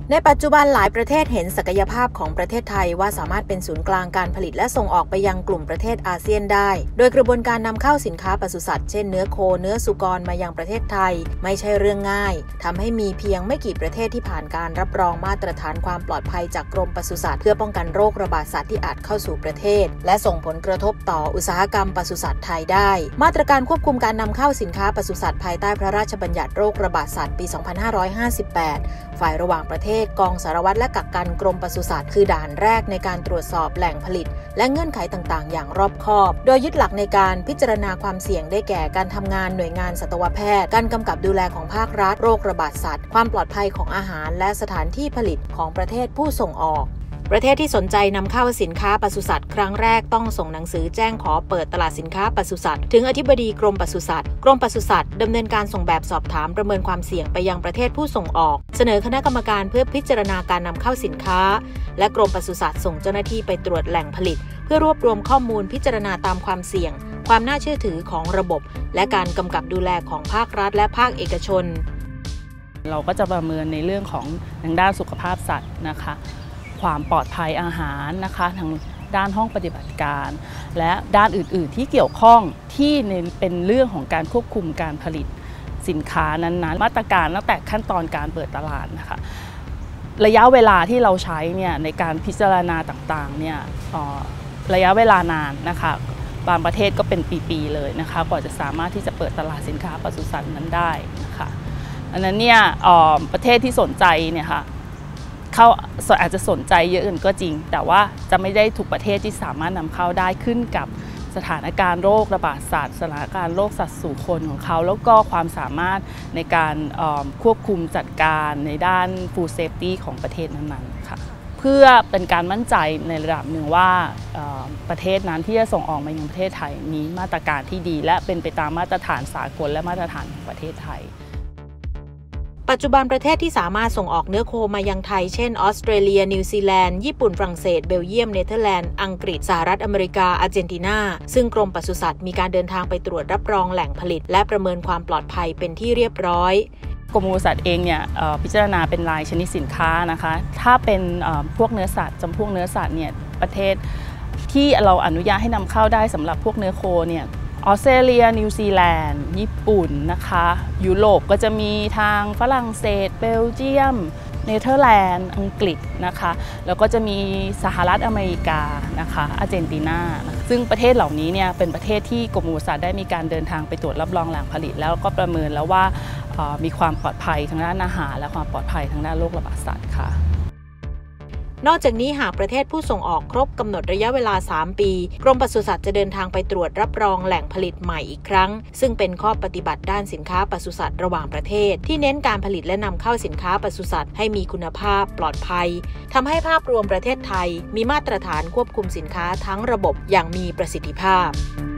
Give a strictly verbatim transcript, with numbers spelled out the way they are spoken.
ในปัจจุบันหลายประเทศเห็นศักยภาพของประเทศไทยว่าสามารถเป็นศูนย์กลางการผลิตและส่งออกไปยังกลุ่มประเทศอาเซียนได้โดยกระบวนการนำเข้าสินค้าปศุสัตว์เช่นเนื้อโคเนื้อสุกรมายังประเทศไทยไม่ใช่เรื่องง่ายทำให้มีเพียงไม่กี่ประเทศที่ผ่านการรับรองมาตรฐานความปลอดภัยจากกรมปศุสัตว์เพื่อป้องกันโรคระบาดสัตว์ที่อาจเข้าสู่ประเทศและส่งผลกระทบต่ออุตสาหกรรมปศุสัตว์ไทยได้มาตรการควบคุมการนำเข้าสินค้าปศุสัตว์ภายใต้พระราชบัญญัติโรคระบาดสัตว์ปี สองพันห้าร้อยห้าสิบแปด ฝ่ายระหว่างประเทศกองสารวัตรและกักกันกรมปศุสัตว์คือด่านแรกในการตรวจสอบแหล่งผลิตและเงื่อนไขต่างๆอย่างรอบคอบโดยยึดหลักในการพิจารณาความเสี่ยงได้แก่การทำงานหน่วยงานสัตวแพทย์การกำกับดูแลของภาครัฐโรคระบาดสัตว์ความปลอดภัยของอาหารและสถานที่ผลิตของประเทศผู้ส่งออกประเทศที่สนใจนำเข้าสินค้าปศุสัตว์ครั้งแรกต้องส่งหนังสือแจ้งขอเปิดตลาดสินค้าปศุสัตว์ถึงอธิบดีกรมปศุสัตว์กรมปศุสัตว์ดำเนินการส่งแบบสอบถามประเมินความเสี่ยงไปยังประเทศผู้ส่งออกเสนอคณะกรรมการเพื่อพิจารณาการนำเข้าสินค้าและกรมปศุสัตว์ส่งเจ้าหน้าที่ไปตรวจแหล่งผลิตเพื่อรวบรวมข้อมูลพิจารณาตามความเสี่ยงความน่าเชื่อถือของระบบและการกำกับดูแลของภาครัฐและภาคเอกชนเราก็จะประเมินในเรื่องของทางด้านสุขภาพสัตว์นะคะความปลอดภัยอาหารนะคะทางด้านห้องปฏิบัติการและด้านอื่นๆที่เกี่ยวข้องที่เป็นเรื่องของการควบคุมการผลิตสินค้านั้นๆมาตรการตั้งแต่ขั้นตอนการเปิดตลาดนะคะระยะเวลาที่เราใช้เนี่ยในการพิจารณาต่างๆเนี่ยระยะเวลานานนะคะบางประเทศก็เป็นปีๆเลยนะคะกว่าจะสามารถที่จะเปิดตลาดสินค้าปศุสัตว์นั้นได้นะคะอันนั้นเนี่ยประเทศที่สนใจเนี่ยค่ะเขาอาจจะสนใจเยอะกันก็จริงแต่ว่าจะไม่ได้ทุกประเทศที่สามารถนำเข้าได้ขึ้นกับสถานการณ์โรคระบาดสัตว์สถานการณ์โรคสัตว์สู่คนของเขาแล้วก็ความสามารถในการควบคุมจัดการในด้าน Food Safety ของประเทศนั้นๆค่ะเพื่อเป็นการมั่นใจในระดับหนึ่งว่าประเทศนั้นที่จะส่งออกมายังประเทศไทยมีมาตรการที่ดีและเป็นไปตามมาตรฐานสากลและมาตรฐานของประเทศไทยปัจจุบันประเทศที่สามารถส่งออกเนื้อโคมายังไทยเช่นออสเตรเลียนิวซีแลนด์ญี่ปุ่นฝรั่งเศสเบลเยียมเนเธอร์แลนด์อังกฤษสหรัฐอเมริกาอาร์เจนตินาซึ่งกรมปศุสัตว์มีการเดินทางไปตรวจรับรองแหล่งผลิตและประเมินความปลอดภัยเป็นที่เรียบร้อยกรมปศุสัตว์เองเนี่ยพิจารณาเป็นรายชนิดสินค้านะคะถ้าเป็นพวกเนื้อสัตว์จำพวกเนื้อสัตว์เนี่ยประเทศที่เราอนุญาตให้นำเข้าได้สำหรับพวกเนื้อโคเนี่ยออสเตรเลียนิวซีแลนด์ญี่ปุ่นนะคะยุโรปก็จะมีทางฝรั่งเศสเบลเยียมเนเธอร์แลนด์อังกฤษนะคะแล้วก็จะมีสหรัฐอเมริกานะคะอาร์เจนตินาซึ่งประเทศเหล่านี้เนี่ยเป็นประเทศที่กรมปศุสัตว์ได้มีการเดินทางไปตรวจรับรองแหล่งผลิตแล้วก็ประเมินแล้วว่ามีความปลอดภัยทางด้านอาหารและความปลอดภัยทางด้านโรคระบาดสัตว์ค่ะนอกจากนี้หากประเทศผู้ส่งออกครบกำหนดระยะเวลาสามปีกรมปศุสัตว์จะเดินทางไปตรวจรับรองแหล่งผลิตใหม่อีกครั้งซึ่งเป็นข้อปฏิบัติด้านสินค้าปศุสัตว์ระหว่างประเทศที่เน้นการผลิตและนำเข้าสินค้าปศุสัตว์ให้มีคุณภาพปลอดภัยทำให้ภาพรวมประเทศไทยมีมาตรฐานควบคุมสินค้าทั้งระบบอย่างมีประสิทธิภาพ